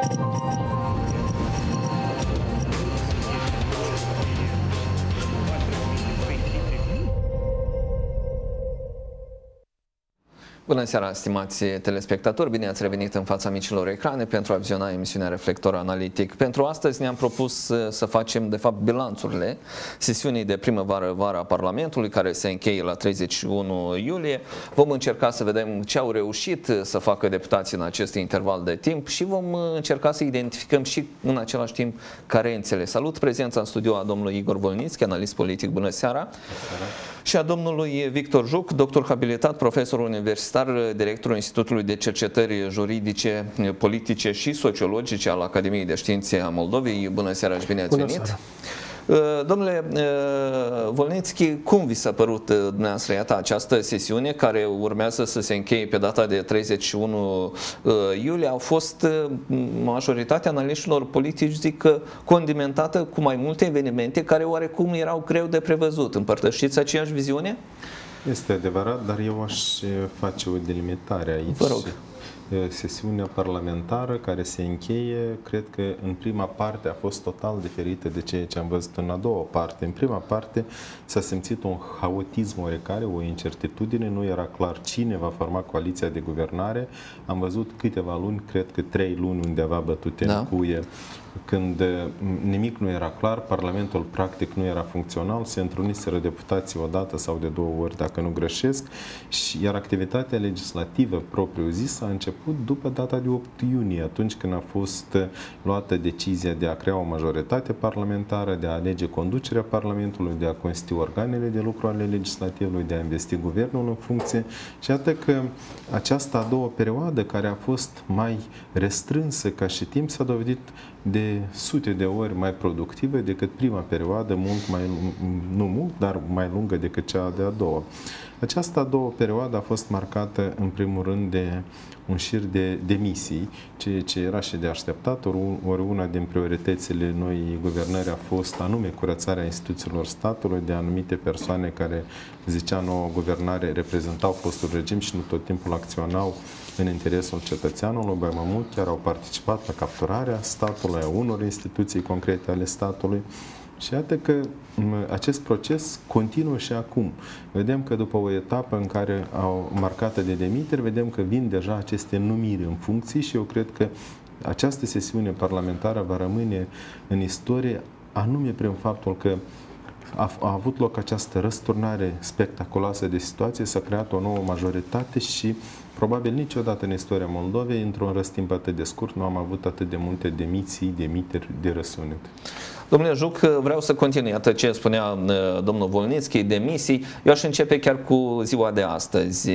Bună seara, stimați telespectatori! Bine ați revenit în fața micilor ecrane pentru a viziona emisiunea Reflector Analitic. Pentru astăzi ne-am propus să facem, de fapt, bilanțurile sesiunii de primăvară-vară a Parlamentului, care se încheie la 31 iulie. Vom încerca să vedem ce au reușit să facă deputații în acest interval de timp și vom încerca să identificăm și în același timp carențele. Salut prezența în studio a domnului Igor Volnițchi, analist politic. Bună seara! Și a domnului Victor Juc, doctor habilitat, profesor universitar, directorul Institutului de Cercetări Juridice, Politice și Sociologice al Academiei de Științe a Moldovei. Bună seara și bine ați venit! Domnule Volnițchi, cum vi s-a părut dumneavoastră, iată, această sesiune care urmează să se încheie pe data de 31 iulie? Au fost majoritatea analiștilor politici, zic că, condimentată cu mai multe evenimente care oarecum erau greu de prevăzut. Împărtășiți aceeași viziune? Este adevărat, dar eu aș face o delimitare aici. Vă rog. Sesiunea parlamentară care se încheie, cred că în prima parte a fost total diferită de ceea ce am văzut în a doua parte. În prima parte s-a simțit un haotism oarecare, o incertitudine, nu era clar cine va forma coaliția de guvernare. Am văzut câteva luni, cred că 3 luni undeva bătute în cuie, când nimic nu era clar, Parlamentul practic nu era funcțional, se întruniseră deputații o dată sau de 2 ori, dacă nu greșesc, iar activitatea legislativă propriu-zisă a început după data de 8 iunie, atunci când a fost luată decizia de a crea o majoritate parlamentară, de a alege conducerea Parlamentului, de a constitui organele de lucru ale legislativului, de a investi guvernul în funcție. Și iată că această a doua perioadă, care a fost mai restrânsă ca și timp, s-a dovedit de sute de ori mai productivă decât prima perioadă, nu mult, dar mai lungă decât cea de-a doua. Această a doua perioadă a fost marcată în primul rând de un șir de demisii, ceea ce era și de așteptat, ori una din prioritățile noii guvernări a fost anume curățarea instituțiilor statului de anumite persoane care, zicea noua guvernare, reprezentau fostul regim și nu tot timpul acționau în interesul cetățeanului, mai mult chiar au participat la capturarea statului, a unor instituții concrete ale statului. Și iată că acest proces continuă și acum. Vedem că după o etapă în care au marcată de demiteri, vedem că vin deja aceste numiri în funcții și eu cred că această sesiune parlamentară va rămâne în istorie anume prin faptul că a avut loc această răsturnare spectaculoasă de situație, s-a creat o nouă majoritate și probabil niciodată în istoria Moldovei, într-un răstimp atât de scurt, nu am avut atât de multe demiteri de răsunet. Domnule Juc, vreau să continui atât ce spunea domnul Volnițchi, demisii. Eu aș începe chiar cu ziua de astăzi.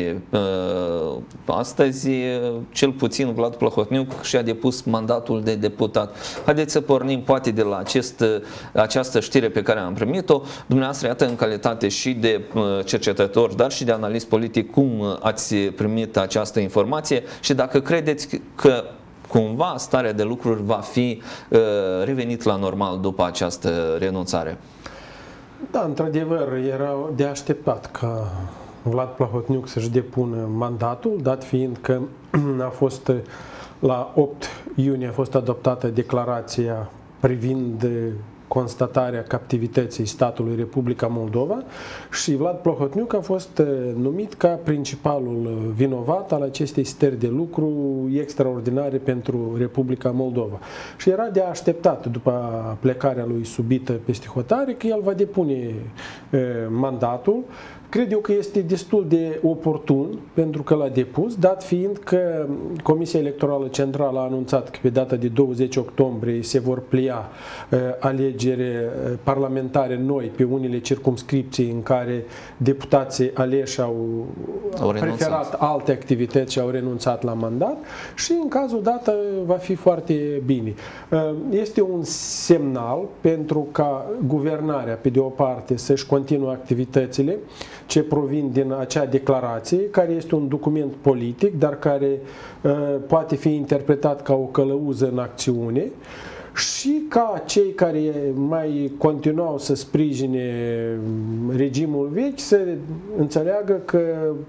Astăzi, cel puțin, Vlad Plahotniuc și-a depus mandatul de deputat. Haideți să pornim poate de la această știre pe care am primit-o. Dumneavoastră, iată, în calitate și de cercetător, dar și de analist politic, cum ați primit această informație și dacă credeți că cumva starea de lucruri va fi revenit la normal după această renunțare? Da, într-adevăr, era de așteptat ca Vlad Plahotniuc să-și depună mandatul, dat fiind că a fost la 8 iunie a fost adoptată declarația privind constatarea captivității statului Republica Moldova și Vlad Plahotniuc a fost numit ca principalul vinovat al acestei stări de lucru extraordinare pentru Republica Moldova. Și era de așteptat, după plecarea lui subită peste hotare, că el va depune mandatul. Cred eu că este destul de oportun pentru că l-a depus, dat fiind că Comisia Electorală Centrală a anunțat că pe data de 20 octombrie se vor plia alegeri parlamentare noi pe unele circumscripții în care deputații aleși au preferat alte activități și au renunțat la mandat și în cazul dat va fi foarte bine. Este un semnal pentru ca guvernarea, pe de o parte, să-și continue activitățile ce provin din acea declarație, care este un document politic, dar care poate fi interpretat ca o călăuză în acțiune și ca cei care mai continuau să sprijine regimul vechi să înțeleagă că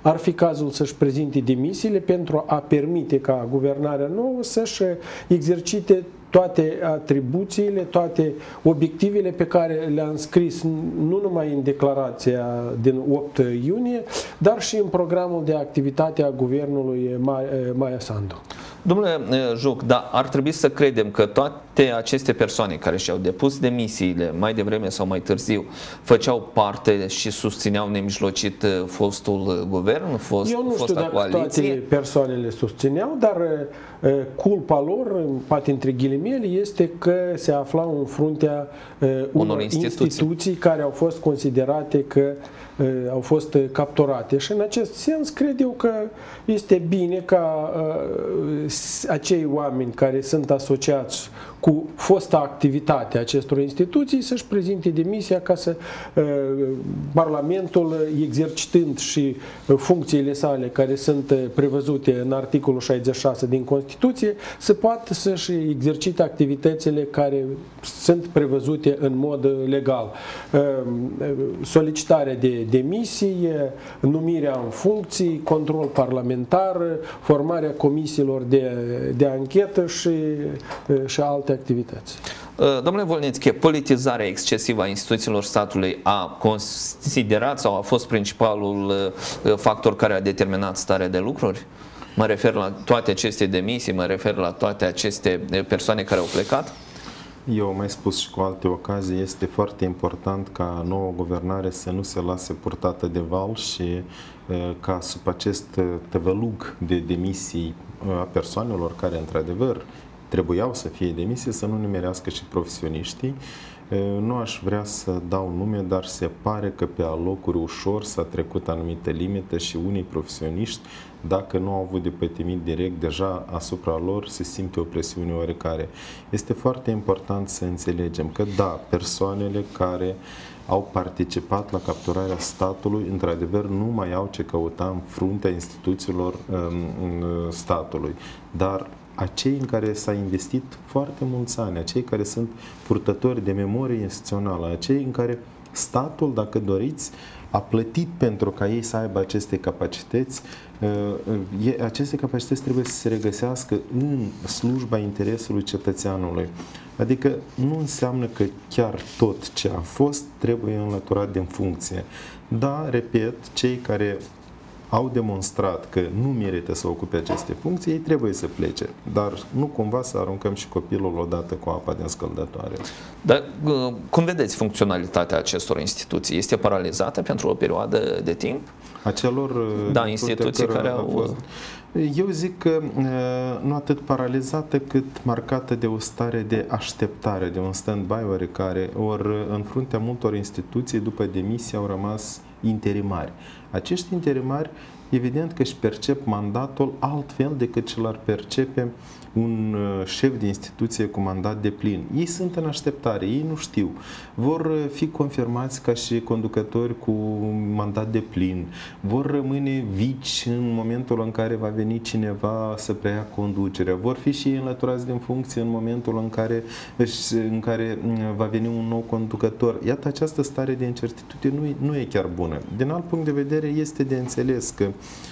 ar fi cazul să-și prezinte demisiile pentru a permite ca guvernarea nouă să-și exercite toate atribuțiile, toate obiectivele pe care le-a înscris nu numai în declarația din 8 iunie, dar și în programul de activitate a guvernului Maia Sandu. Domnule Juc, dar ar trebui să credem că toate aceste persoane care și-au depus demisiile mai devreme sau mai târziu făceau parte și susțineau nemijlocit fostul guvern, Eu nu știu dacă coaliție? toate persoanele susțineau, dar culpa lor, poate între ghilimele, este că se aflau în fruntea unor instituții care au fost considerate că au fost capturate. Și în acest sens cred eu că este bine ca acei oameni care sunt asociați cu fosta activitate a acestor instituții să-și prezinte demisia ca să Parlamentul, exercitând și funcțiile sale care sunt prevăzute în articolul 66 din Constituție, să poată să-și exercite activitățile care sunt prevăzute în mod legal. Solicitarea de demisii, numirea în funcții, control parlamentar, formarea comisiilor de anchetă și alte activități. Domnule Volnețchi, politizarea excesivă a instituțiilor statului a considerat sau a fost principalul factor care a determinat starea de lucruri? Mă refer la toate aceste demisii, mă refer la toate aceste persoane care au plecat? Eu am mai spus și cu alte ocazii, este foarte important ca nouă guvernare să nu se lase purtată de val și ca sub acest tăvălug de demisii a persoanelor care într-adevăr trebuiau să fie demise, să nu nimerească și profesioniștii. Nu aș vrea să dau nume, dar se pare că pe alocuri ușor s-a trecut anumite limite și unii profesioniști, dacă nu au avut de pătimit direct, deja asupra lor se simte o presiune oarecare. Este foarte important să înțelegem că, da, persoanele care au participat la capturarea statului, într-adevăr, nu mai au ce căuta în fruntea instituțiilor statului, dar acei în care s-a investit foarte mulți ani, acei care sunt purtători de memorie instituțională, acei în care statul, dacă doriți, a plătit pentru ca ei să aibă aceste capacități, aceste capacități trebuie să se regăsească în slujba interesului cetățeanului. Adică nu înseamnă că chiar tot ce a fost trebuie înlăturat din funcție. Da, repet, cei care au demonstrat că nu merită să ocupe aceste funcții, ei trebuie să plece. Dar nu cumva să aruncăm și copilul odată cu apa din scăldătoare. Dar cum vedeți funcționalitatea acestor instituții? Este paralizată pentru o perioadă de timp? Acelor instituții care au fost. Eu zic că nu atât paralizată cât marcată de o stare de așteptare, de un stand-by oarecare, ori în fruntea multor instituții după demisie au rămas interimari. Acești interimari, evident că își percep mandatul altfel decât ce l-ar percepe un șef de instituție cu mandat deplin. Ei sunt în așteptare, ei nu știu. Vor fi confirmați ca și conducători cu mandat deplin. Vor rămâne vici în momentul în care va veni cineva să preia conducerea. Vor fi și înlăturați din funcție în momentul în care va veni un nou conducător. Iată, această stare de incertitudine nu e chiar bună. Din alt punct de vedere, este de înțeles că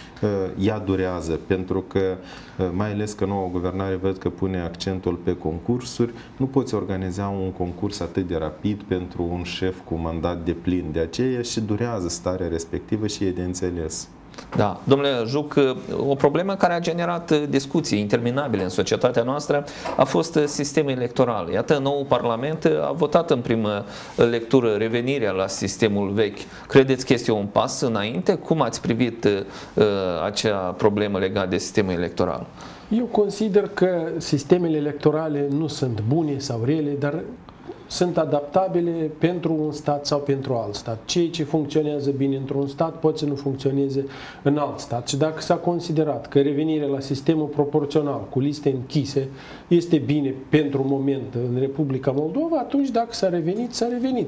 ea durează, pentru că, mai ales că noua guvernare văd că pune accentul pe concursuri, nu poți organiza un concurs atât de rapid pentru un șef cu mandat deplin. De aceea și durează starea respectivă și e de înțeles. Da, domnule Juc, o problemă care a generat discuții interminabile în societatea noastră a fost sistemul electoral. Iată, noul Parlament a votat în primă lectură revenirea la sistemul vechi. Credeți că este un pas înainte? Cum ați privit acea problemă legată de sistemul electoral? Eu consider că sistemele electorale nu sunt bune sau rele, dar sunt adaptabile pentru un stat sau pentru alt stat. Ceea ce funcționează bine într-un stat poate să nu funcționeze în alt stat. Și dacă s-a considerat că revenirea la sistemul proporțional cu liste închise este bine pentru moment în Republica Moldova, atunci dacă s-a revenit, s-a revenit.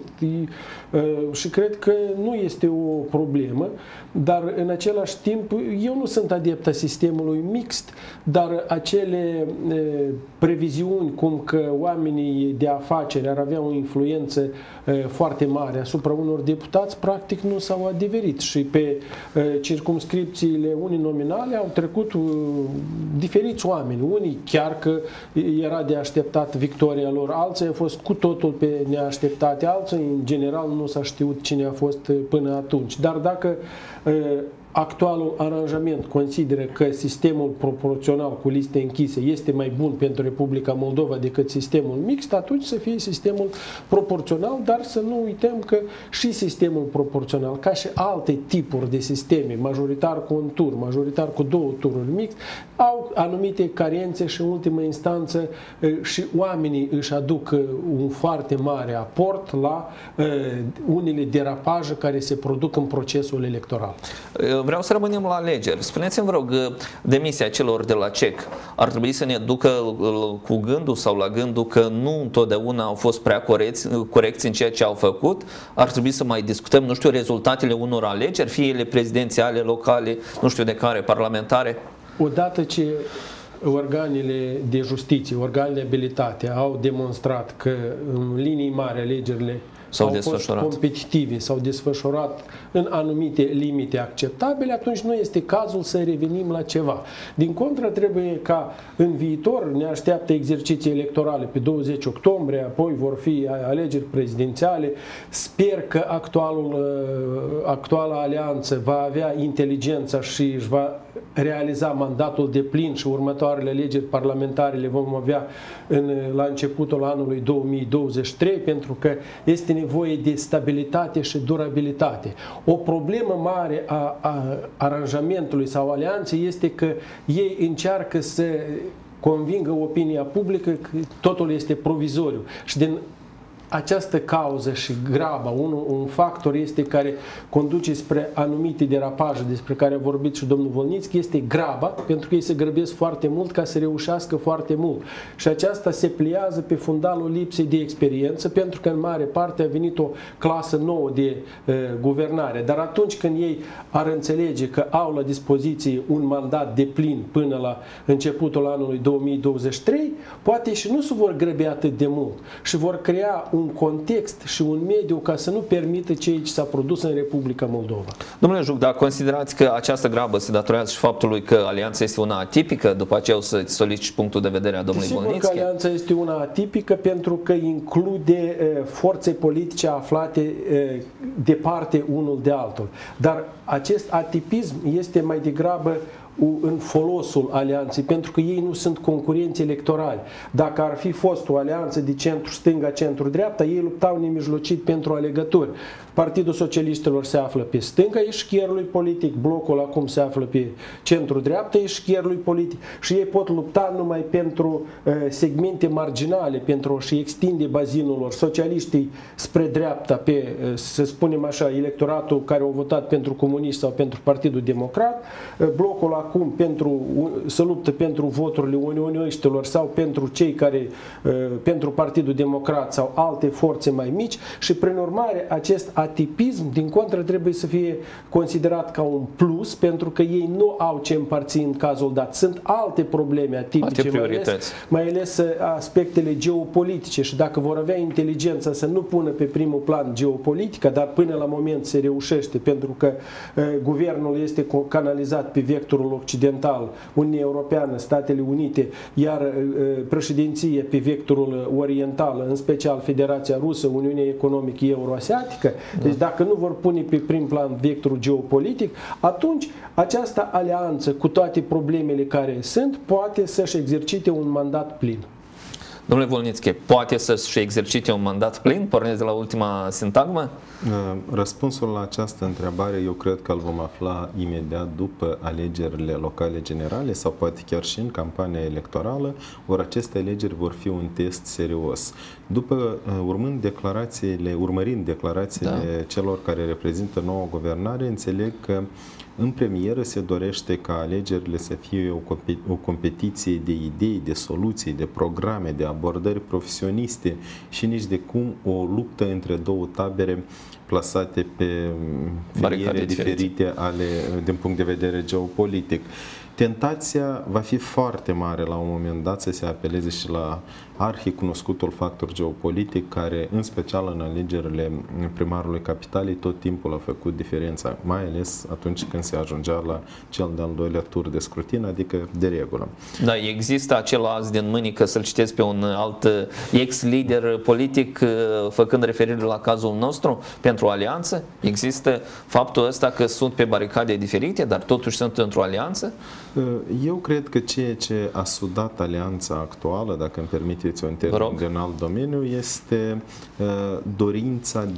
Și cred că nu este o problemă, dar în același timp eu nu sunt adept a sistemului mixt, dar acele previziuni cum că oamenii de afaceri ar avea o influență foarte mare asupra unor deputați, practic nu s-au adeverit și pe circumscripțiile uninominale au trecut diferiți oameni. Unii chiar că era de așteptat victoria lor, alții au fost cu totul pe neașteptate, alții în general nu s-a știut cine a fost până atunci. Dar dacă actualul aranjament consideră că sistemul proporțional cu liste închise este mai bun pentru Republica Moldova decât sistemul mixt, atunci să fie sistemul proporțional, dar să nu uităm că și sistemul proporțional, ca și alte tipuri de sisteme, majoritar cu un tur, majoritar cu 2 tururi mixt, au anumite carențe și în ultimă instanță și oamenii își aduc un foarte mare aport la unele derapaje care se produc în procesul electoral. Vreau să rămânem la alegeri. Spuneți-mi, vă rog, demisia celor de la CEC ar trebui să ne ducă cu gândul sau la gândul că nu întotdeauna au fost prea corecți în ceea ce au făcut? Ar trebui să mai discutăm, nu știu, rezultatele unor alegeri, fie ele prezidențiale, locale, nu știu de care, parlamentare? Odată ce organele de justiție, organele abilitate au demonstrat că în linii mari alegerile au fost competitive, s-au desfășurat în anumite limite acceptabile, atunci nu este cazul să revenim la ceva. Din contră, trebuie ca în viitor, ne așteaptă exerciții electorale pe 20 octombrie, apoi vor fi alegeri prezidențiale. Sper că actuala alianță va avea inteligența și își va realiza mandatul deplin și următoarele alegeri parlamentare le vom avea la începutul anului 2023, pentru că este nevoie de stabilitate și durabilitate. O problemă mare a aranjamentului sau alianței este că ei încearcă să convingă opinia publică că totul este provizoriu și din această cauză și graba, un factor este care conduce spre anumite derapaje despre care a vorbit și domnul Volnițchi, este graba, pentru că ei se grăbesc foarte mult ca să reușească foarte mult. Și aceasta se pliază pe fundalul lipsei de experiență, pentru că în mare parte a venit o clasă nouă de guvernare. Dar atunci când ei ar înțelege că au la dispoziție un mandat deplin până la începutul anului 2023, poate și nu se vor grăbi atât de mult și vor crea un context și un mediu ca să nu permită ceea ce s-a produs în Republica Moldova. Domnule Juc, dar considerați că această grabă se datorează și faptului că alianța este una atipică? După aceea o să solicit punctul de vedere a domnului Volnițchi. Sigur că alianța este una atipică pentru că include forțe politice aflate departe unul de altul. Dar acest atipism este mai degrabă în folosul alianței, pentru că ei nu sunt concurenți electorali. Dacă ar fi fost o alianță de centru-stânga, centru-dreapta, ei luptau nemijlocit pentru alegători. Partidul Socialiștilor se află pe stânga eșchierului politic, blocul acum se află pe centru-dreapta eșchierului politic și ei pot lupta numai pentru segmente marginale, pentru a-și extinde bazinul lor. Socialiștii spre dreapta, pe, să spunem așa, electoratul care a votat pentru comuniști sau pentru Partidul Democrat, blocul acum să luptă pentru voturile unioniștilor sau pentru cei care, pentru Partidul Democrat sau alte forțe mai mici și prin urmare acest atipism, din contră, trebuie să fie considerat ca un plus, pentru că ei nu au ce împărți în cazul dat. Sunt alte probleme atipice, mai ales aspectele geopolitice și dacă vor avea inteligența să nu pună pe primul plan geopolitica, dar până la moment se reușește, pentru că guvernul este canalizat pe vectorul occidental, Uniunea Europeană, Statele Unite, iar președinția pe vectorul oriental, în special Federația Rusă, Uniunea Economică Euroasiatică. Deci dacă nu vor pune pe prim plan vectorul geopolitic, atunci această alianță, cu toate problemele care sunt, poate să-și exercite un mandat plin. Domnule Volnițchi, poate să-și exercite un mandat plin? Pornesc de la ultima sintagmă? Răspunsul la această întrebare eu cred că îl vom afla imediat după alegerile locale generale sau poate chiar și în campania electorală, ori aceste alegeri vor fi un test serios. Urmărind declarațiile celor care reprezintă noua guvernare, înțeleg că în premieră se dorește ca alegerile să fie o competiție de idei, de soluții, de programe, de abordări profesioniste și nici de cum o luptă între două tabere plasate pe filiere diferite din punct de vedere geopolitic. Tentația va fi foarte mare la un moment dat să se apeleze și la arhicunoscutul factor geopolitic care, în special în alegerile primarului capitalei, tot timpul a făcut diferența, mai ales atunci când se ajungea la cel de-al doilea tur de scrutin, adică de regulă. Da, există acel as din mânică, să-l citesc pe un alt ex-lider politic făcând referire la cazul nostru pentru alianță? Există faptul ăsta că sunt pe baricade diferite, dar totuși sunt într-o alianță? Eu cred că ceea ce a sudat alianța actuală, dacă îmi permiteți un termen din alt domeniu, este dorința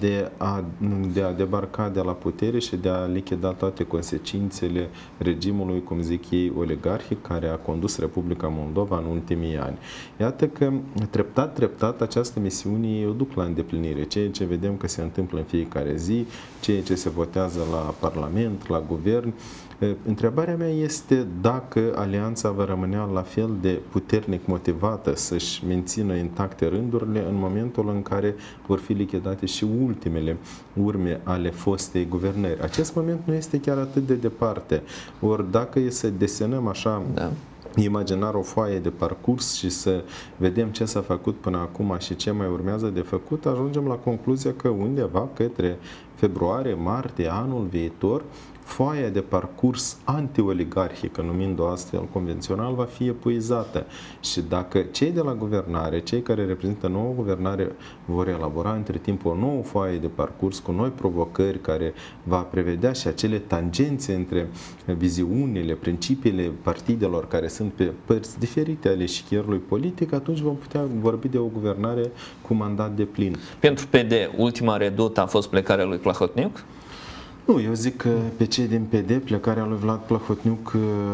de a debarca de la putere și de a lichida toate consecințele regimului, cum zic ei, oligarhic, care a condus Republica Moldova în ultimii ani. Iată că treptat această misiune o duc la îndeplinire. Ceea ce vedem că se întâmplă în fiecare zi, ceea ce se votează la Parlament, la Guvern. Întrebarea mea este dacă alianța va rămâne la fel de puternic motivată să-și mențină intacte rândurile în momentul în care vor fi lichidate și ultimele urme ale fostei guvernări. Acest moment nu este chiar atât de departe. Ori dacă e să desenăm așa imaginar o foaie de parcurs și să vedem ce s-a făcut până acum și ce mai urmează de făcut, ajungem la concluzia că undeva către februarie, martie, anul viitor, foaia de parcurs anti-oligarhică, numind-o astfel convențional, va fi epuizată. Și dacă cei de la guvernare, cei care reprezintă nouă guvernare, vor elabora între timp o nouă foaie de parcurs cu noi provocări care va prevedea și acele tangențe între viziunile, principiile partidelor care sunt pe părți diferite ale eșichierului politic, atunci vom putea vorbi de o guvernare cu mandat deplin. Pentru PD, ultima redută a fost plecarea lui Plahotniuc? Nu, eu zic că pe cei din PD, plecarea lui Vlad Plahotniuc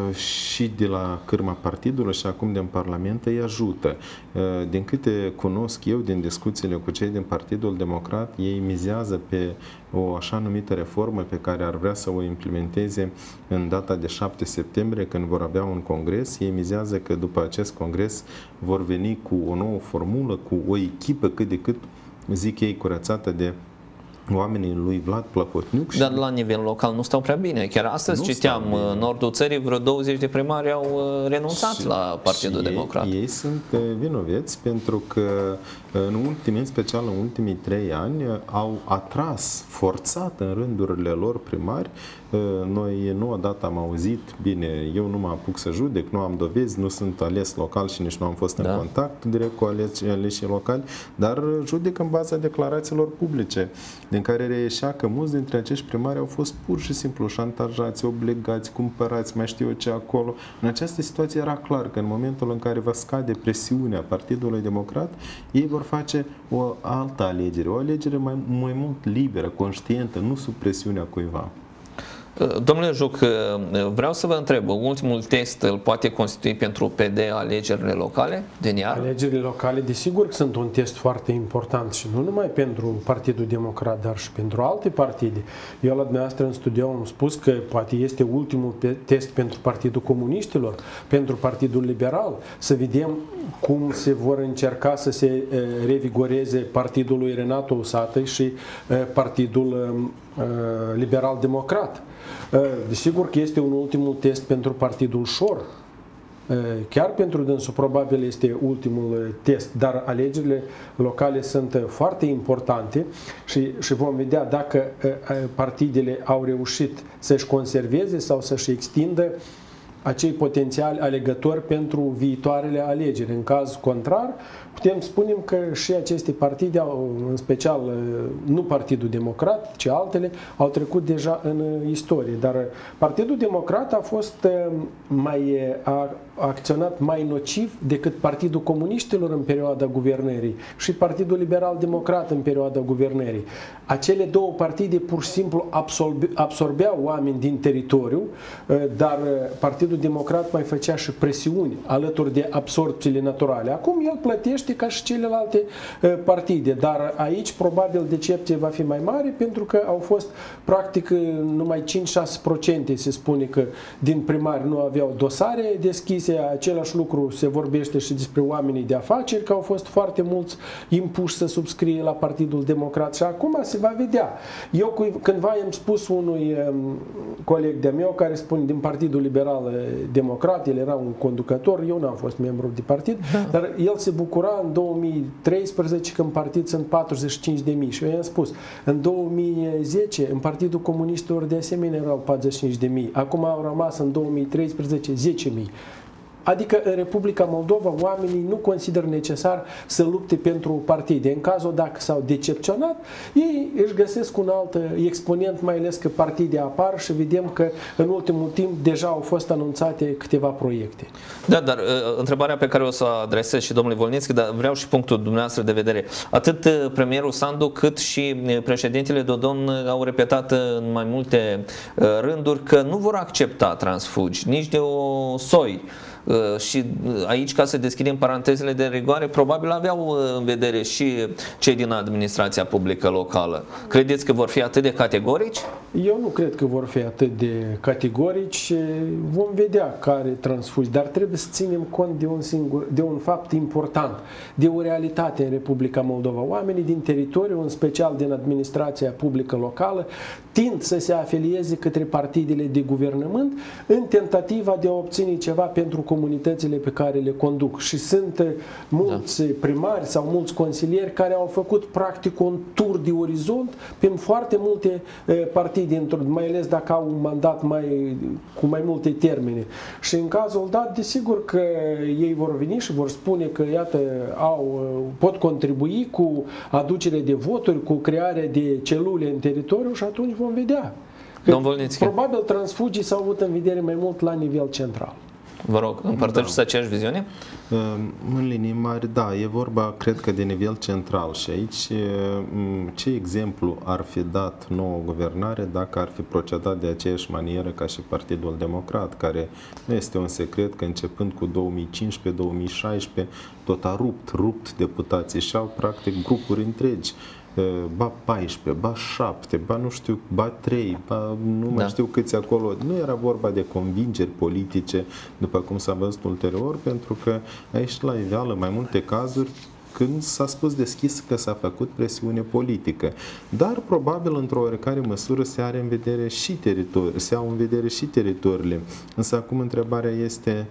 și de la cârma partidului și acum din Parlament îi ajută. Din câte cunosc eu din discuțiile cu cei din Partidul Democrat, ei mizează pe o așa numită reformă pe care ar vrea să o implementeze în data de 7 septembrie, când vor avea un congres. Ei mizează că după acest congres vor veni cu o nouă formulă, cu o echipă cât de cât, zic ei, curățată de oamenii lui Vlad Plahotniuc. Dar la nivel local nu stau prea bine. Chiar astăzi citeam în nordul țării, vreo 20 de primari au renunțat la Partidul Democrat. Ei sunt vinoveți pentru că în special în ultimii 3 ani au atras forțat în rândurile lor primari. Noi nu odată am auzit, bine, eu nu mă apuc să judec, nu am dovezi, nu sunt ales local și nici nu am fost în contact direct cu aleșii locali, dar judec în baza declarațiilor publice, din care reieșea că mulți dintre acești primari au fost pur și simplu șantajați, obligați, cumpărați, mai știu eu ce acolo. În această situație era clar că în momentul în care va scade presiunea Partidului Democrat, ei vor face o altă alegere, o alegere mai mult liberă, conștientă, nu sub presiunea cuiva. Domnule Juc, vreau să vă întreb, ultimul test îl poate constitui pentru PD alegerile locale din iar? Alegerile locale, desigur, sunt un test foarte important și nu numai pentru Partidul Democrat, dar și pentru alte partide. Eu la dumneavoastră în studio am spus că poate este ultimul test pentru Partidul Comuniștilor, pentru Partidul Liberal, să vedem cum se vor încerca să se revigoreze Partidul lui Renato Usatăi și Partidul Liberal-Democrat. Desigur că este un ultimul test pentru Partidul Șor. Chiar pentru dânsul probabil este ultimul test, dar alegerile locale sunt foarte importante și vom vedea dacă partidele au reușit să-și conserveze sau să-și extindă acei potențiali alegători pentru viitoarele alegeri. În caz contrar, putem spune că și aceste partide, în special nu Partidul Democrat, ci altele, au trecut deja în istorie. Dar Partidul Democrat a fost a acționat mai nociv decât Partidul Comuniștilor în perioada guvernării și Partidul Liberal-Democrat în perioada guvernării. Acele două partide pur și simplu absorbeau oameni din teritoriu, dar Partidul Democrat mai făcea și presiuni alături de absorpțiile naturale. Acum el plătește ca și celelalte partide, dar aici probabil decepția va fi mai mare pentru că au fost practic numai 5-6% se spune că din primari nu aveau dosare deschise. Același lucru se vorbește și despre oamenii de afaceri, că au fost foarte mulți impuși să subscrie la Partidul Democrat și acum se va vedea. Eu cândva i-am spus unui coleg de-a meu care spune din Partidul Liberal Democrat, el era un conducător, eu n-am fost membru de partid, dar el se bucura în 2013 că în partid sunt 45.000 și eu i-am spus, în 2010 în Partidul Comuniștilor de asemenea erau 45.000, acum au rămas în 2013 10.000. Adică în Republica Moldova oamenii nu consideră necesar să lupte pentru partide. În cazul dacă s-au decepționat, ei își găsesc un alt exponent, mai ales că partide apar și vedem că în ultimul timp deja au fost anunțate câteva proiecte. Da, dar întrebarea pe care o să o adresez și domnului Volnițchi, dar vreau și punctul dumneavoastră de vedere. Atât premierul Sandu cât și președintele Dodon au repetat în mai multe rânduri că nu vor accepta transfugi, nici de o soi. Și aici, ca să deschidem parantezele de rigoare, probabil aveau în vedere și cei din administrația publică locală. Credeți că vor fi atât de categorici? Eu nu cred că vor fi atât de categorici. Vom vedea care transfuzi, dar trebuie să ținem cont de un fapt important, de o realitate în Republica Moldova. Oamenii din teritoriu, în special din administrația publică locală, tind să se afilieze către partidele de guvernământ în tentativa de a obține ceva pentru comunitățile pe care le conduc. Și sunt mulți primari sau mulți consilieri care au făcut practic un tur de orizont prin foarte multe partide, mai ales dacă au un mandat cu mai multe termene. Și în cazul dat, desigur că ei vor veni și vor spune că, iată, pot contribui cu aducere de voturi, cu crearea de celule în teritoriu și atunci vom vedea. Probabil transfugii s-au avut în vedere mai mult la nivel central. Vă rog, împărtășiți aceeași viziune? În linii mari, da, e vorba, cred că, de nivel central și aici ce exemplu ar fi dat nouă guvernare dacă ar fi procedat de aceeași manieră ca și Partidul Democrat, care nu este un secret că începând cu 2015-2016 tot a rupt deputații și au practic grupuri întregi. Ba 14, ba 7, ba nu știu, ba 3, ba nu mai știu câți acolo. Nu era vorba de convingeri politice, după cum s-a văzut ulterior, pentru că aici la iveală mai multe cazuri când s-a spus deschis că s-a făcut presiune politică. Dar probabil într-o oarecare măsură se au în vedere și teritoriile. Însă acum întrebarea este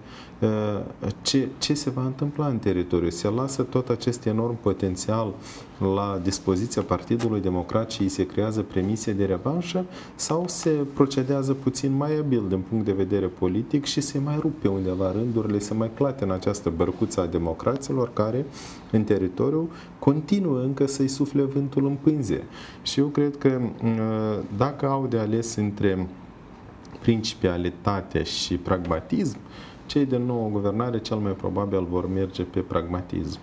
ce se va întâmpla în teritoriu? Se lasă tot acest enorm potențial la dispoziția Partidului Democrat și îi se creează premise de revanșă sau se procedează puțin mai abil din punct de vedere politic și se mai rupe undeva rândurile, se mai clate în această bărcuță a democraților care în teritoriu continuă încă să-i sufle vântul în pânze. Și eu cred că dacă au de ales între principialitate și pragmatism, cei de nouă guvernare cel mai probabil vor merge pe pragmatism.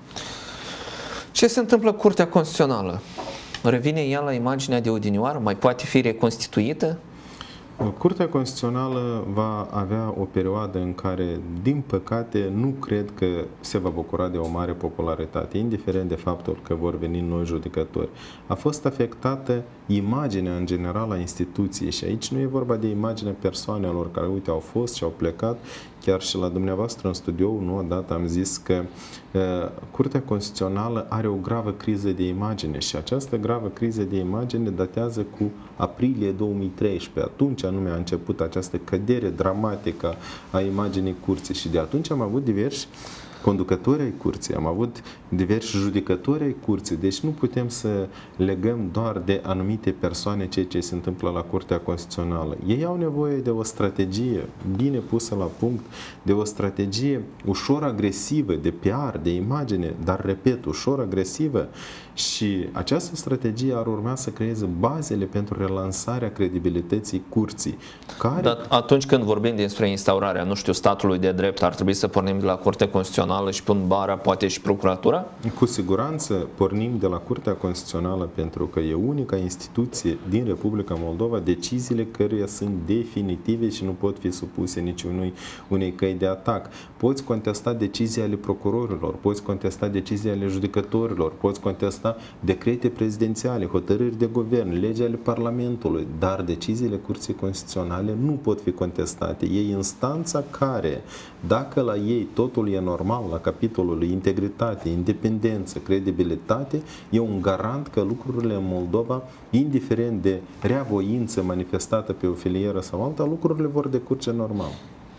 Ce se întâmplă cu Curtea Constituțională? Revine ea la imaginea de odinioară? Mai poate fi reconstituită? Curtea Constituțională va avea o perioadă în care, din păcate, nu cred că se va bucura de o mare popularitate, indiferent de faptul că vor veni noi judecători. A fost afectată imaginea în general a instituției și aici nu e vorba de imaginea persoanelor care, uite, au fost și au plecat. Chiar și la dumneavoastră în studio, nu odată am zis că Curtea Constituțională are o gravă criză de imagine și această gravă criză de imagine datează cu aprilie 2013. Atunci anume a început această cădere dramatică a imaginii curții și de atunci am avut diversi conducători ai curții, am avut diversi judecători ai curții, deci nu putem să legăm doar de anumite persoane ceea ce se întâmplă la Curtea Constituțională. Ei au nevoie de o strategie bine pusă la punct, de o strategie ușor agresivă, de PR, de imagine, dar, repet, ușor agresivă și această strategie ar urma să creeze bazele pentru relansarea credibilității curții. Dar atunci când vorbim despre instaurarea, nu știu, statului de drept, ar trebui să pornim de la Curtea Constituțională și până bara, poate și procuratura? Cu siguranță pornim de la Curtea Constituțională pentru că e unica instituție din Republica Moldova, deciziile căreia sunt definitive și nu pot fi supuse unei căi de atac. Poți contesta decizii ale procurorilor, poți contesta decizii ale judecătorilor, poți contesta decrete prezidențiale, hotărâri de guvern, legi ale Parlamentului, dar deciziile Curții Constituționale nu pot fi contestate. E instanța care, dacă la ei totul e normal la capitolul integritate, independență, credibilitate, e un garant că lucrurile în Moldova, indiferent de reavoință manifestată pe o filieră sau alta, lucrurile vor decurge normal.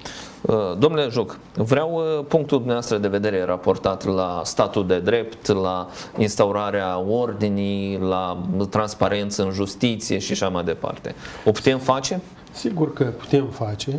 Domnule Juc, vreau punctul dumneavoastră de vedere raportat la statul de drept, la instaurarea ordinii, la transparență în justiție și așa mai departe. O putem face? Sigur că putem face,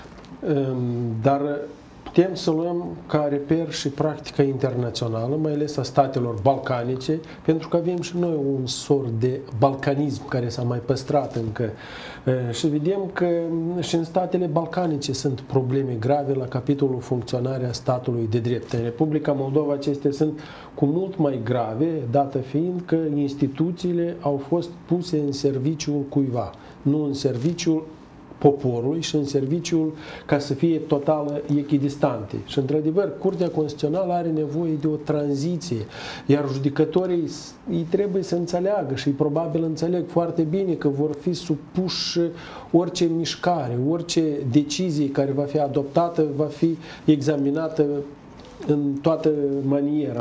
dar putem să luăm ca reper și practica internațională, mai ales a statelor balcanice, pentru că avem și noi un sort de balcanism care s-a mai păstrat încă. Și vedem că și în statele balcanice sunt probleme grave la capitolul funcționarea statului de drept. În Republica Moldova acestea sunt cu mult mai grave, dată fiind că instituțiile au fost puse în serviciul cuiva, nu în serviciul poporului și în serviciul ca să fie total echidistante. Și într-adevăr, Curtea Constituțională are nevoie de o tranziție, iar judecătorii îi trebuie să înțeleagă și probabil înțeleg foarte bine că vor fi supuși orice mișcare, orice decizie care va fi adoptată va fi examinată în toată maniera.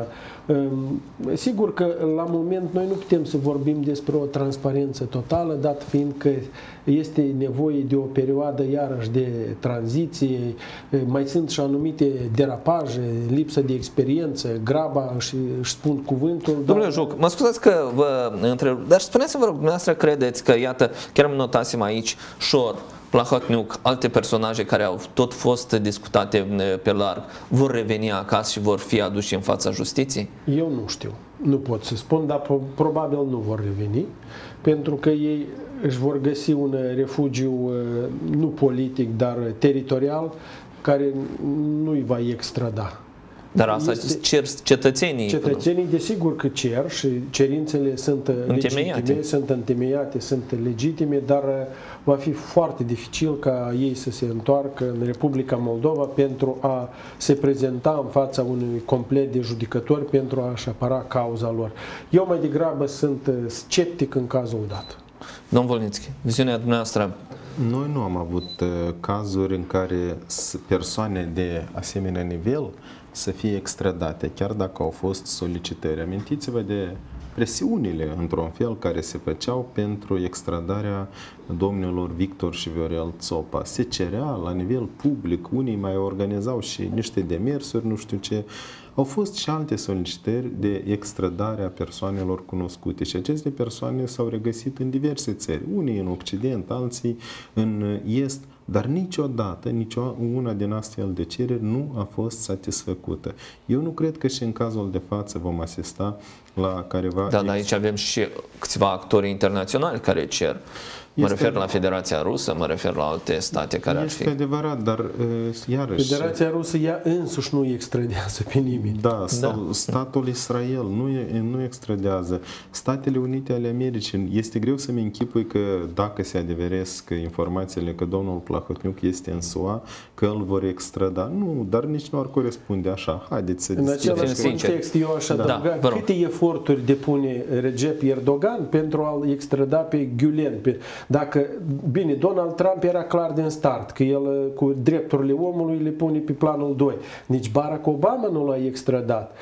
Sigur că la moment noi nu putem să vorbim despre o transparență totală, dat fiind că este nevoie de o perioadă iarăși de tranziție, mai sunt și anumite derapaje, lipsă de experiență, graba și își spun cuvântul. Domnule Juc, mă scuzați că vă întreb, dar spuneți-vă, vă rog, dumneavoastră credeți că, iată, chiar îmi notasem aici, Șor, Plahotniuc, alte personaje care au tot fost discutate pe larg, vor reveni acasă și vor fi aduși în fața justiției? Eu nu știu, nu pot să spun, dar probabil nu vor reveni, pentru că ei își vor găsi un refugiu nu politic, dar teritorial, care nu îi va extrada. Dar asta cer cetățenii. Cetățenii desigur că cer și cerințele sunt legitime, sunt întemeiate, sunt legitime, dar va fi foarte dificil ca ei să se întoarcă în Republica Moldova pentru a se prezenta în fața unui complet de judecători pentru a-și apăra cauza lor. Eu mai degrabă sunt sceptic în cazul dat. Domnul Volnițchi, viziunea dumneavoastră. Noi nu am avut cazuri în care persoane de asemenea nivel să fie extradate, chiar dacă au fost solicitări. Amintiți-vă de presiunile, într-un fel, care se făceau pentru extradarea domnilor Victor și Viorel Țopa. Se cerea la nivel public, unii mai organizau și niște demersuri, nu știu ce. Au fost și alte solicitări de extradare a persoanelor cunoscute și aceste persoane s-au regăsit în diverse țări, unii în Occident, alții în Est, dar niciodată, una din astfel de cereri nu a fost satisfăcută. Eu nu cred că și în cazul de față vom asista la careva... Da, dar aici avem și câțiva actori internaționali care cer. Mă refer la Federația Rusă, mă refer la alte state care ar fi. Este adevărat, dar iarăși... Federația Rusă ea însuși nu extradează pe nimeni. Da, statul Israel nu extradează. Statele Unite ale Americii, este greu să-mi închipui că dacă se adeveresc informațiile că domnul Plahotniuc este în SUA, că îl vor extrada. Nu, dar nici nu ar corespunde așa. Haideți să discutăm. În același context, eu aș adăuga câte eforturi depune Recep Erdogan pentru a-l extrada pe Gülen. Dacă, bine, Donald Trump era clar din start că el cu drepturile omului le pune pe planul 2. Nici Barack Obama nu l-a extradat.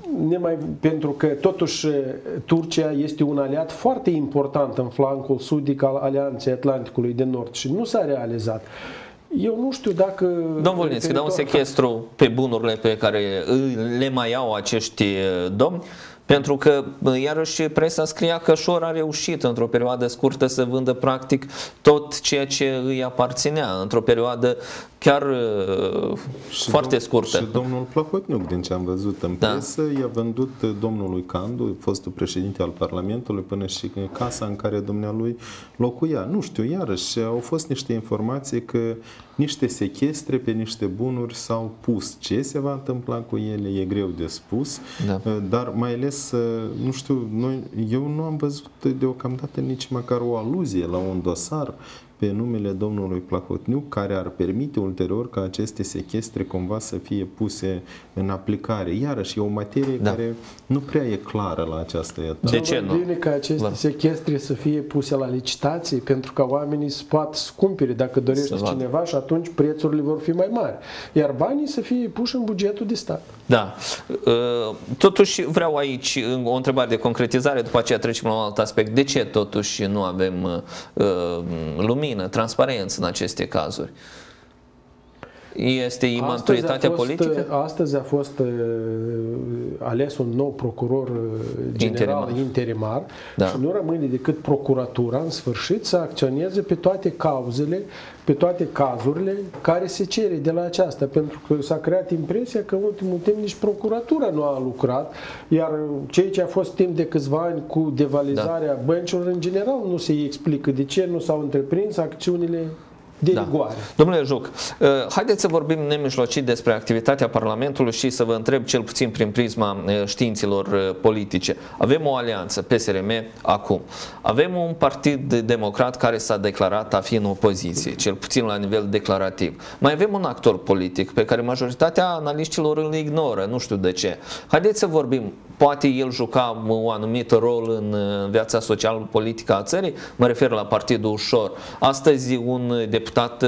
Pentru că totuși Turcia este un aliat foarte important în flancul sudic al Alianței Atlanticului de Nord și nu s-a realizat. Eu nu știu dacă... Domnul Volnițchi, dau un sechestru pe bunurile pe care le mai au acești domni, pentru că, iarăși, presa scria că Șor a reușit într-o perioadă scurtă să vândă practic tot ceea ce îi aparținea, într-o perioadă chiar foarte scurtă. Și domnul Plahotniuc, din ce am văzut în presă, i-a vândut domnului Candu, fostul președinte al Parlamentului, până și în casa în care dumnealui locuia. Nu știu, iarăși, au fost niște informații că niște sechestre pe niște bunuri s-au pus. Ce se va întâmpla cu ele e greu de spus, dar mai ales, nu știu, eu nu am văzut deocamdată nici măcar o aluzie la un dosar pe numele domnului Plahotniuc, care ar permite ulterior ca aceste sechestre cumva să fie puse în aplicare. Iarăși e o materie care nu prea e clară la această etapă. De ce nu? Bine ca aceste sechestre să fie puse la licitație pentru ca oamenii să poată să cumpere dacă dorește cineva și atunci prețurile vor fi mai mari. Iar banii să fie puși în bugetul de stat. Da. Totuși vreau aici o întrebare de concretizare, după aceea trecem la un alt aspect. De ce totuși nu avem lumină, transparență în aceste cazuri? Este imaturitatea politică? Astăzi a fost ales un nou procuror general interimar și nu rămâne decât procuratura în sfârșit să acționeze pe toate cauzele, pe toate cazurile care se cere de la aceasta, pentru că s-a creat impresia că în ultimul timp nici procuratura nu a lucrat, iar ceea ce a fost timp de câțiva ani cu devalizarea băncilor, în general nu se explică de ce nu s-au întreprins acțiunile de rigoare. Domnule Juc, haideți să vorbim nemijlocit despre activitatea Parlamentului și să vă întreb cel puțin prin prisma științelor politice. Avem o alianță, PSRM, acum. Avem un partid democrat care s-a declarat a fi în opoziție, cel puțin la nivel declarativ. Mai avem un actor politic pe care majoritatea analiștilor îl ignoră, nu știu de ce. Haideți să vorbim, poate el juca un anumit rol în viața social-politică a țării? Mă refer la Partidul Ușor. Astăzi un deputat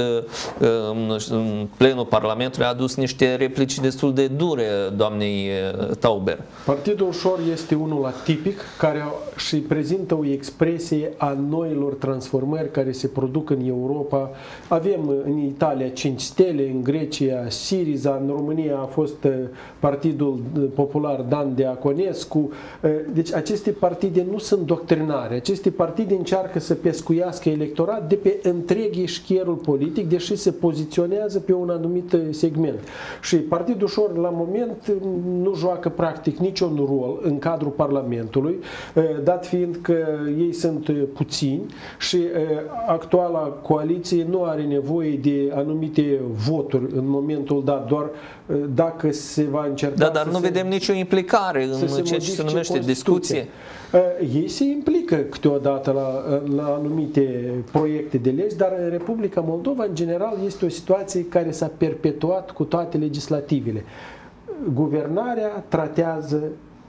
în plenul Parlamentului a adus niște replici destul de dure doamnei Tauber. Partidul Ușor este unul atipic care și prezintă o expresie a noilor transformări care se produc în Europa. Avem în Italia 5 stele, în Grecia Siriza, în România a fost Partidul Popular Dan Deaconescu. Deci aceste partide nu sunt doctrinare. Aceste partide încearcă să pescuiască electorat de pe întreg eșchierul politic, deși se poziționează pe un anumit segment. Și Partidul Ușor la moment nu joacă practic niciun rol în cadrul Parlamentului, dat fiind că ei sunt puțini și actuala coaliție nu are nevoie de anumite voturi în momentul dat, doar dacă se va încerca. Da, dar nu vedem nicio implicare în ceea ce se numește discuție. Ei se implică câteodată la anumite proiecte de legi, dar în Republica Moldova, în general, este o situație care s-a perpetuat cu toate legislativele. Guvernarea tratează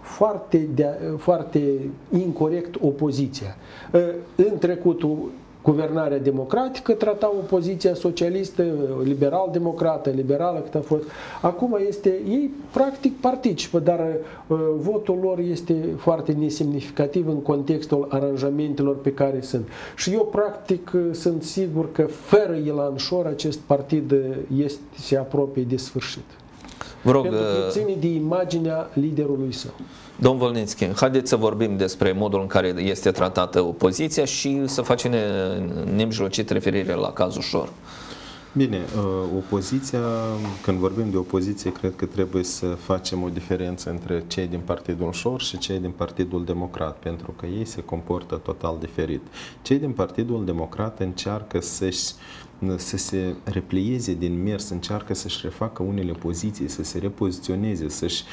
foarte incorect opoziția. În trecutul, guvernarea democratică trata opoziția socialistă, liberal-democrată, liberală cât a fost. Acum ei practic participă, dar votul lor este foarte nesemnificativ în contextul aranjamentelor pe care sunt. Și eu practic sunt sigur că fără Ilan Șor acest partid se apropie de sfârșit. Vă rog, pentru că ține de imaginea liderului său. Domn Volnițchi, haideți să vorbim despre modul în care este tratată opoziția și să facem nemijlocit referire la cazul Șor. Bine, opoziția, când vorbim de opoziție, cred că trebuie să facem o diferență între cei din Partidul Șor și cei din Partidul Democrat, pentru că ei se comportă total diferit. Cei din Partidul Democrat încearcă să se replieze din mers, încearcă să-și refacă unele poziții, să se repoziționeze,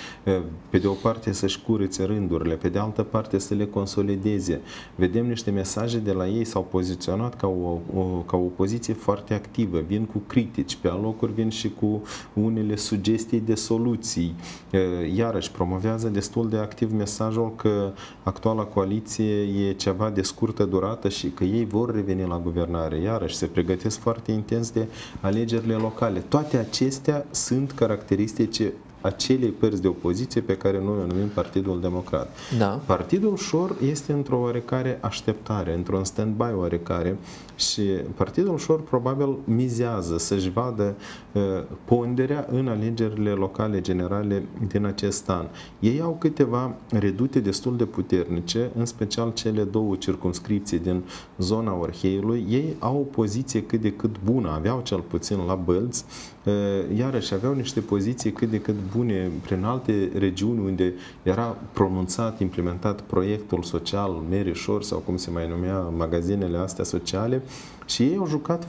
pe de o parte să-și curețe rândurile, pe de altă parte să le consolideze. Vedem niște mesaje de la ei, s-au poziționat ca o poziție foarte activă, vin cu critici, pe alocuri vin și cu unele sugestii de soluții. Iarăși promovează destul de activ mesajul că actuala coaliție e ceva de scurtă durată și că ei vor reveni la guvernare. Iarăși se pregătesc foarte intens de alegerile locale. Toate acestea sunt caracteristice acelei părți de opoziție pe care noi o numim Partidul Democrat. Da. Partidul Șor este într-o oarecare așteptare, într-un stand-by oarecare și Partidul Șor probabil mizează să-și vadă ponderea în alegerile locale generale din acest an. Ei au câteva redute destul de puternice, în special cele două circumscripții din zona Orheiului. Ei au o poziție cât de cât bună, aveau cel puțin la Bălți, iarăși aveau niște poziții cât de cât bune prin alte regiuni unde era pronunțat, implementat proiectul social Merișor sau cum se mai numea magazinele astea sociale și ei au jucat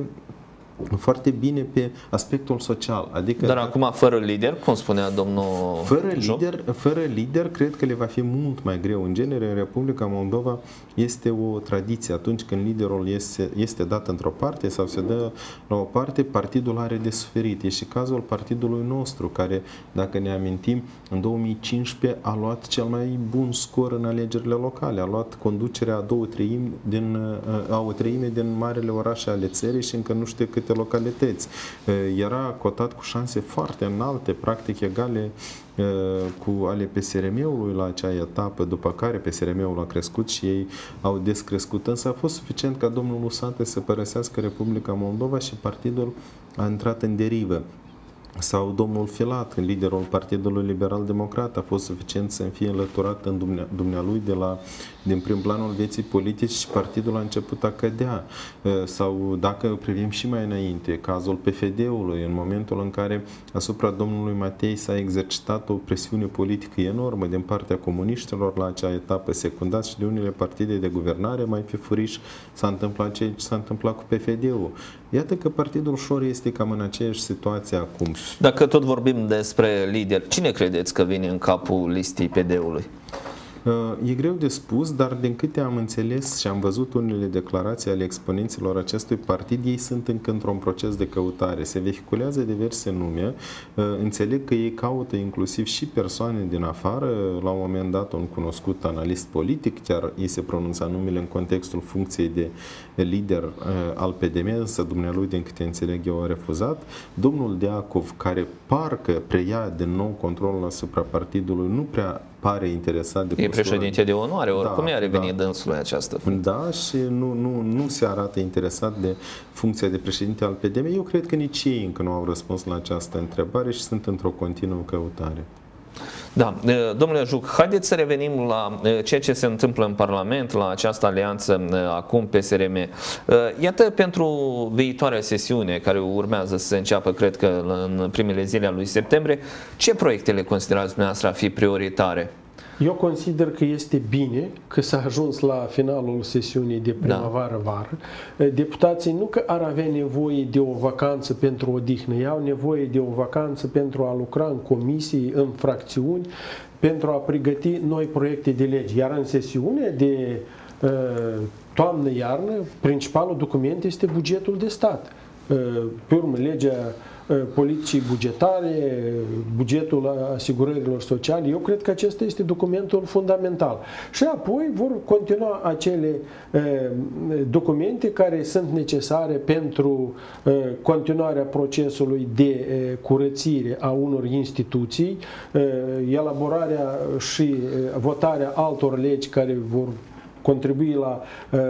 foarte bine pe aspectul social. Adică dar acum fără lider, cum spunea domnul Fără lider, cred că le va fi mult mai greu. În genere, în Republica Moldova este o tradiție. Atunci când liderul este dat într-o parte sau se dă la o parte, partidul are de suferit. E și cazul partidului nostru, care, dacă ne amintim, în 2015 a luat cel mai bun scor în alegerile locale. A luat conducerea a o treime din marele orașe ale țării și încă nu știu câte diferite localități. Era cotat cu șanse foarte înalte, practic egale cu ale PSRM-ului la acea etapă, după care PSRM-ul a crescut și ei au descrescut. Însă a fost suficient ca domnul Usate să părăsească Republica Moldova și partidul a intrat în derivă. Sau domnul Filat, liderul Partidului Liberal Democrat, a fost suficient să fie înlăturat în dumnealui din prim planul vieții politici și partidul a început a cădea. Sau dacă privim și mai înainte, cazul PSD-ului, în momentul în care asupra domnului Matei s-a exercitat o presiune politică enormă din partea comuniștilor la acea etapă, secundați și de unele partide de guvernare, mai fi furiș, s-a întâmplat ce s-a întâmplat cu PSD-ul. Iată că Partidul Ușor este cam în aceeași situație acum. Dacă tot vorbim despre lideri, cine credeți că vine în capul listei PD-ului? E greu de spus, dar din câte am înțeles și am văzut unele declarații ale exponenților acestui partid, ei sunt încă într-un proces de căutare. Se vehiculează diverse nume. Înțeleg că ei caută inclusiv și persoane din afară. La un moment dat, un cunoscut analist politic, chiar ei se pronunța numele în contextul funcției de lider al PDM, însă dumnealui, din câte înțeleg eu, a refuzat. Domnul Deacov, care parcă preia din nou controlul asupra partidului, nu prea pare interesat de E președinte de onoare, oricum i-a revenit dânsului această funcție. Da, și nu se arată interesat de funcția de președinte al PDM. Eu cred că nici ei încă nu au răspuns la această întrebare și sunt într-o continuă căutare. Da, domnule Juc, haideți să revenim la ceea ce se întâmplă în Parlament, la această alianță acum PSRM. Iată, pentru viitoarea sesiune care urmează să se înceapă, cred că în primele zile ale lui septembrie, ce proiecte le considerați dumneavoastră a fi prioritare? Eu consider că este bine că s-a ajuns la finalul sesiunii de primăvară-vară. Deputații nu că ar avea nevoie de o vacanță pentru odihnă, ei au nevoie de o vacanță pentru a lucra în comisii, în fracțiuni, pentru a pregăti noi proiecte de legi. Iar în sesiune de toamnă-iarnă, principalul document este bugetul de stat. Pe urmă, legea politicii bugetare, bugetul asigurărilor sociale. Eu cred că acesta este documentul fundamental. Și apoi vor continua acele documente care sunt necesare pentru continuarea procesului de curățire a unor instituții, elaborarea și votarea altor legi care vor contribui la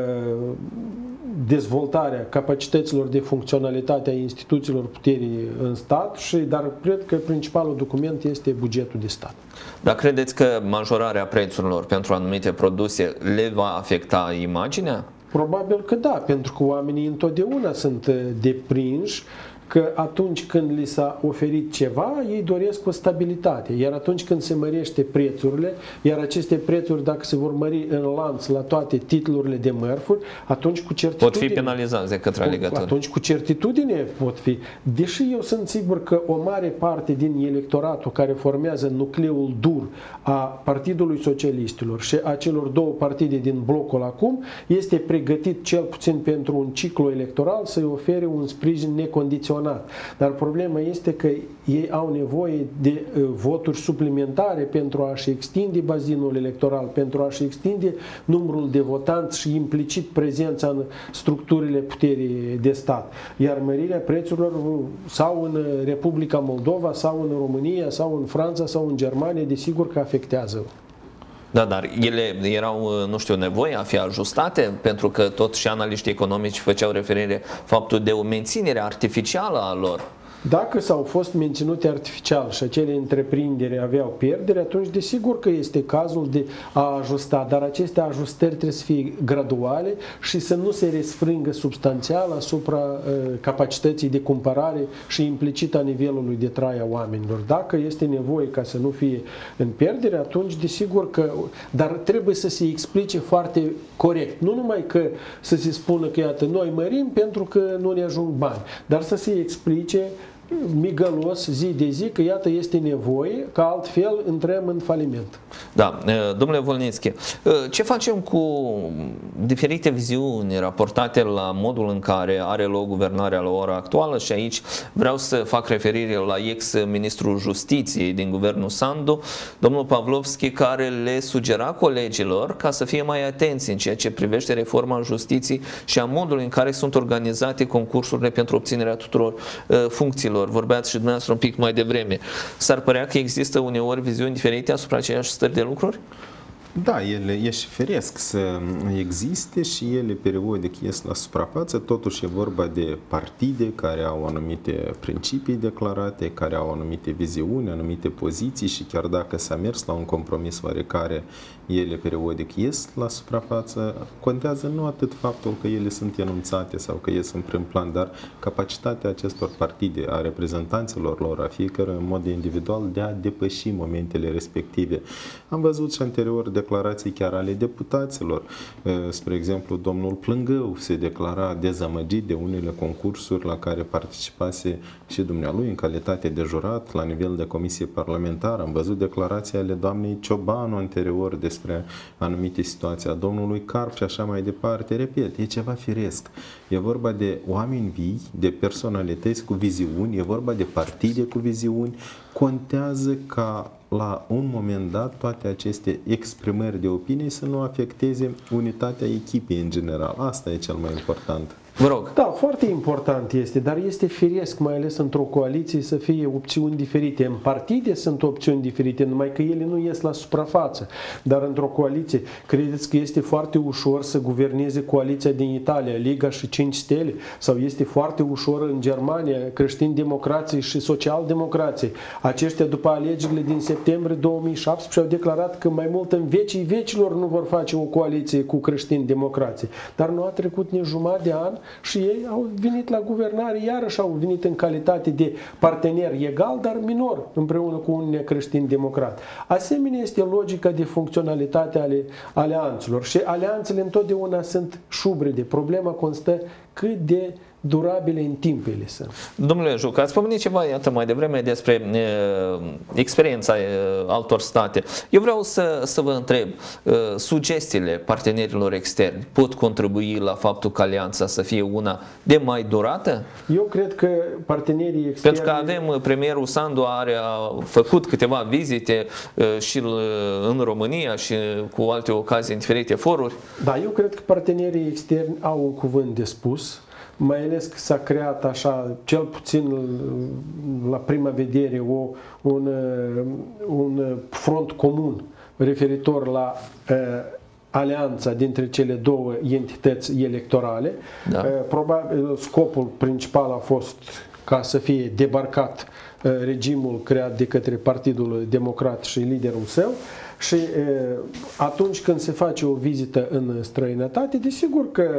dezvoltarea capacităților de funcționalitate a instituțiilor puterii în stat, dar cred că principalul document este bugetul de stat. Dar credeți că majorarea prețurilor pentru anumite produse le va afecta imaginea? Probabil că da, pentru că oamenii întotdeauna sunt deprinși că atunci când li s-a oferit ceva, ei doresc o stabilitate. Iar atunci când se mărește prețurile, iar aceste prețuri, dacă se vor mări în lanț la toate titlurile de mărfuri, atunci cu certitudine... Pot fi penalizați de către alegători. Atunci cu certitudine pot fi. Deși eu sunt sigur că o mare parte din electoratul care formează nucleul dur a Partidului Socialistilor și a celor două partide din blocul acum, este pregătit cel puțin pentru un ciclu electoral să-i ofere un sprijin necondiționat. Dar problema este că ei au nevoie de voturi suplimentare pentru a-și extinde bazinul electoral, pentru a-și extinde numărul de votanți și implicit prezența în structurile puterii de stat. Iar mărirea prețurilor sau în Republica Moldova, sau în România, sau în Franța, sau în Germania, desigur că afectează. Da, dar ele erau, nu știu, nevoie a fi ajustate, pentru că tot și analiștii economici făceau referire faptul de o menținere artificială a lor. Dacă s-au fost menținute artificial și acele întreprinderi aveau pierdere, atunci desigur că este cazul de a ajusta, dar aceste ajustări trebuie să fie graduale și să nu se resfrângă substanțial asupra capacității de cumpărare și implicit a nivelului de trai a oamenilor. Dacă este nevoie ca să nu fie în pierdere, atunci desigur că, dar trebuie să se explice foarte corect. Nu numai că să se spună că iată, noi mărim pentru că nu ne ajung bani, dar să se explice migălos zi de zi că iată este nevoie, că altfel intrăm în faliment. Da, domnule Volnițchi, ce facem cu diferite viziuni raportate la modul în care are loc guvernarea la ora actuală și aici vreau să fac referire la ex-ministrul Justiției din guvernul Sandu, domnul Pavlovski, care le sugera colegilor ca să fie mai atenți în ceea ce privește reforma justiției și a modului în care sunt organizate concursurile pentru obținerea tuturor funcțiilor. Vorbeați și dumneavoastră un pic mai devreme. S-ar părea că există uneori viziuni diferite asupra aceeași stări de lucruri? Da, ele e și firesc să existe și ele periodic ies la suprafață, totuși e vorba de partide care au anumite principii declarate, care au anumite viziuni, anumite poziții și chiar dacă s-a mers la un compromis oarecare, ele periodic ies la suprafață. Contează nu atât faptul că ele sunt enunțate sau că ies în prim plan, dar capacitatea acestor partide, a reprezentanților lor, a fiecare în mod individual de a depăși momentele respective. Am văzut și anterior declarații chiar ale deputaților. Spre exemplu, domnul Plângău se declara dezamăgit de unele concursuri la care participase și dumnealui în calitate de jurat la nivel de comisie parlamentară. Am văzut declarații ale doamnei Ciobanu anterior despre anumite situații, a domnului Carp și așa mai departe. Repet, e ceva firesc. E vorba de oameni vii, de personalități cu viziuni, e vorba de partide cu viziuni. Contează ca la un moment dat toate aceste exprimări de opinie să nu afecteze unitatea echipei în general. Asta e cel mai important. Vă rog. Da, foarte important este, dar este firesc, mai ales într-o coaliție, să fie opțiuni diferite. În partide sunt opțiuni diferite, numai că ele nu ies la suprafață. Dar într-o coaliție, credeți că este foarte ușor să guverneze coaliția din Italia, Liga și 5 Stele? Sau este foarte ușor în Germania, creștini-democrații și social-democrații? Aceștia, după alegerile din septembrie 2017, au declarat că mai mult în vecii vecilor nu vor face o coaliție cu creștini-democrații. Dar nu a trecut nici jumătate de an și ei au venit la guvernare, iarăși au venit în calitate de partener egal, dar minor, împreună cu un necreștin-democrat. Asemenea este logica de funcționalitate ale alianțelor și alianțele întotdeauna sunt șubrede. Problema constă cât de durabile în timp ele sunt. Domnule Juca, ați pomenit ceva, iată, mai devreme despre experiența altor state. Eu vreau să vă întreb, sugestiile partenerilor externi pot contribui la faptul că alianța să fie una de mai durată? Eu cred că partenerii externi... Pentru că avem, premierul Sandu a făcut câteva vizite și în România și cu alte ocazii în diferite foruri. Da, eu cred că partenerii externi au un cuvânt de spus, mai ales că s-a creat așa, cel puțin la prima vedere, un front comun referitor la alianța dintre cele două entități electorale. Da. Probabil scopul principal a fost ca să fie debarcat regimul creat de către Partidul Democrat și liderul său. Și atunci când se face o vizită în străinătate, desigur că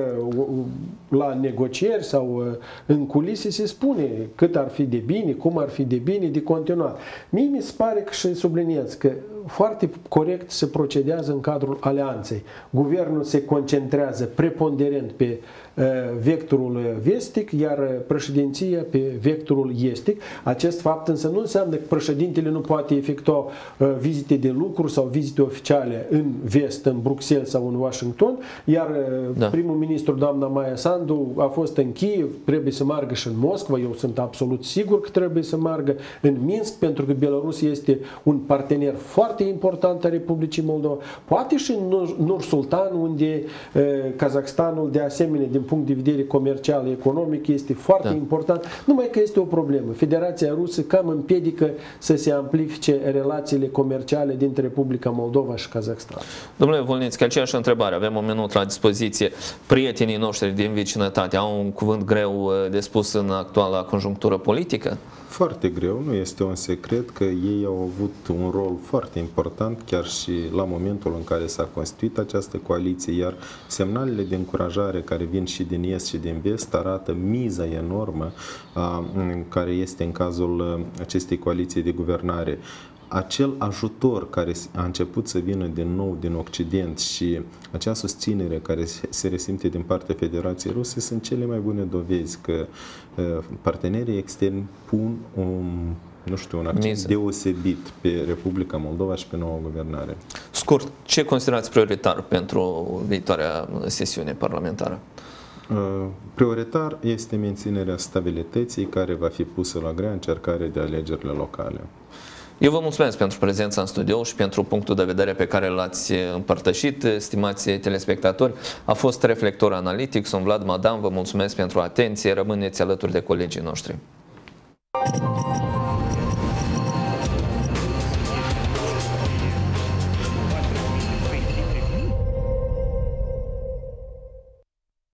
la negocieri sau în culise se spune cât ar fi de bine, cum ar fi de bine de continuat. Mie mi se pare că și subliniez că foarte corect se procedează în cadrul alianței. Guvernul se concentrează preponderent pe vectorul vestic, iar președinția pe vectorul estic. Acest fapt însă nu înseamnă că președintele nu poate efectua vizite de lucru sau vizite oficiale în vest, în Bruxelles sau în Washington, iar primul ministru, doamna Maia Sandu, a fost în Kiev, trebuie să meargă și în Moscova, eu sunt absolut sigur că trebuie să meargă în Minsk, pentru că Belarus este un partener foarte important a Republicii Moldova, poate și în Nur-Sultan, unde Kazakhstanul de asemenea, din punct de vedere comercial, economic, este foarte important, numai că este o problemă. Federația Rusă cam împiedică să se amplifice relațiile comerciale dintre Republica Moldova și Kazakhstan. Domnule Volnițchi, aceeași întrebare, avem un minut la dispoziție. Prietenii noștri din vecinătate au un cuvânt greu de spus în actuala conjunctură politică? Foarte greu, nu este un secret că ei au avut un rol foarte important chiar și la momentul în care s-a constituit această coaliție, iar semnalele de încurajare care vin și din est și din vest arată miza enormă care este în cazul acestei coaliții de guvernare. Acel ajutor care a început să vină din nou din Occident și acea susținere care se resimte din partea Federației Ruse sunt cele mai bune dovezi că partenerii externi pun un accent deosebit pe Republica Moldova și pe noua guvernare. scurt, ce considerați prioritar pentru viitoarea sesiune parlamentară? Prioritar este menținerea stabilității care va fi pusă la grea încercare de alegerile locale. Eu vă mulțumesc pentru prezența în studio și pentru punctul de vedere pe care l-ați împărtășit, stimați telespectatori. A fost Reflector Analitic, sunt Vlad Madan, vă mulțumesc pentru atenție, rămâneți alături de colegii noștri.